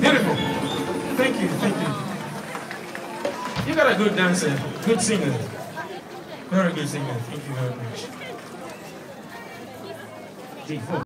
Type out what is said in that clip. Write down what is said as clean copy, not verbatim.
Beautiful. Thank you, thank you. You got a good dancer, good singer. Very good singer. Thank you very much. G4.